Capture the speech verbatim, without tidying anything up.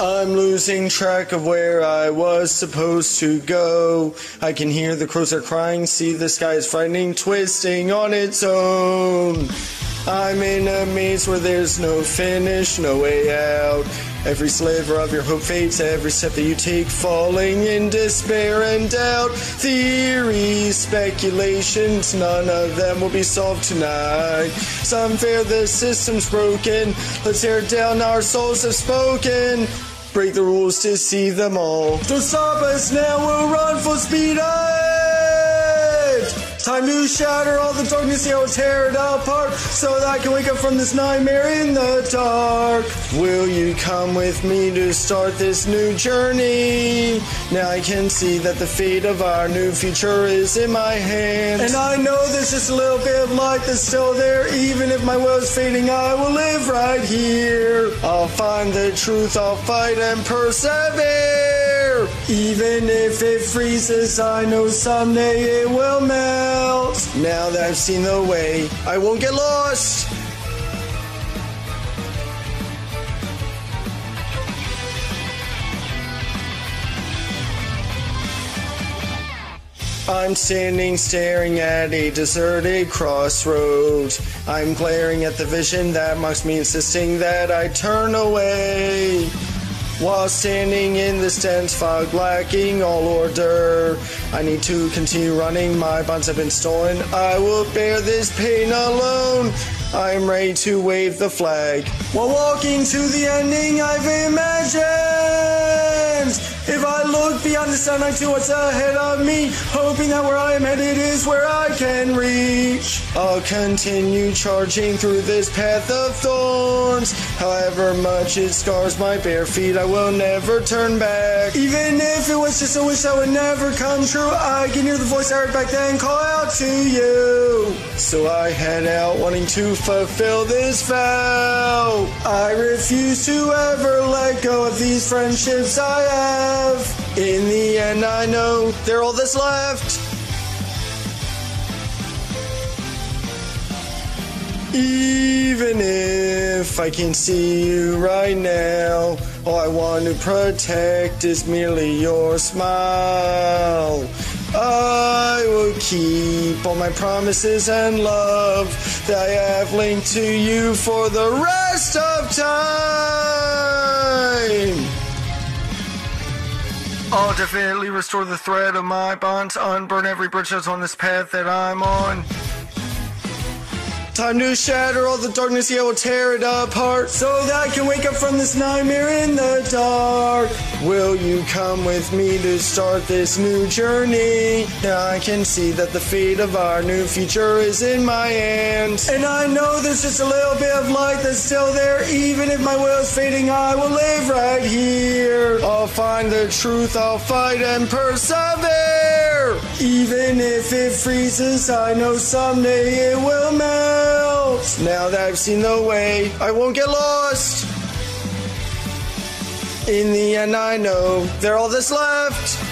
I'm losing track of where I was supposed to go. I can hear the crows are crying, see the sky is frightening, twisting on its own. I'm in a maze where there's no finish, no way out. Every sliver of your hope fades, every step that you take falling in despair and doubt. Theories, speculations, none of them will be solved tonight. Some fear the system's broken, let's tear it down, our souls have spoken. Break the rules to see them all. Don't stop us now, we'll run full speed ahead. Time to shatter all the darkness, yeah, we'll tear it apart, so that I can wake up from this nightmare in the dark. Will you come with me to start this new journey? Now I can see that the fate of our new future is in my hands. And I know there's just a little bit of light that's still there. Even if my will is fading, I will live right here. I'll find the truth, I'll fight and persevere. Even if it freezes, I know someday it will melt. Now that I've seen the way, I won't get lost. I'm standing staring at a deserted crossroads. I'm glaring at the vision that mocks me, insisting that I turn away. While standing in this dense fog, lacking all order, I need to continue running, my bonds have been stolen. I will bear this pain alone. I'm ready to wave the flag. While walking to the ending I've imagined, if I look beyond the sun, I see what's ahead of me, hoping that where I am headed is where I can reach. I'll continue charging through this path of thorns. However much it scars my bare feet, I will never turn back. Even if it was just a wish that would never come true, I can hear the voice I heard back then call out to you. So I head out wanting to fulfill this vow. I refuse to ever let go of these friendships I have. In the end, I know they're all that's left. Even if I can see you right now, all I want to protect is merely your smile. I will keep all my promises and love that I have linked to you for the rest of time. I'll definitely restore the thread of my bonds, unburn every bridge that's on this path that I'm on. Time to shatter all the darkness, yeah, we'll tear it apart, so that I can wake up from this nightmare in the dark. Will you come with me to start this new journey? Now I can see that the fate of our new future is in my hands. And I know there's just a little bit of light that's still there. Even if my will is fading, I will live right here. I'll find the truth, I'll fight and persevere. Even if it freezes, I know someday it will melt. Now that I've seen the way, I won't get lost. In the end, I know they're all that's left.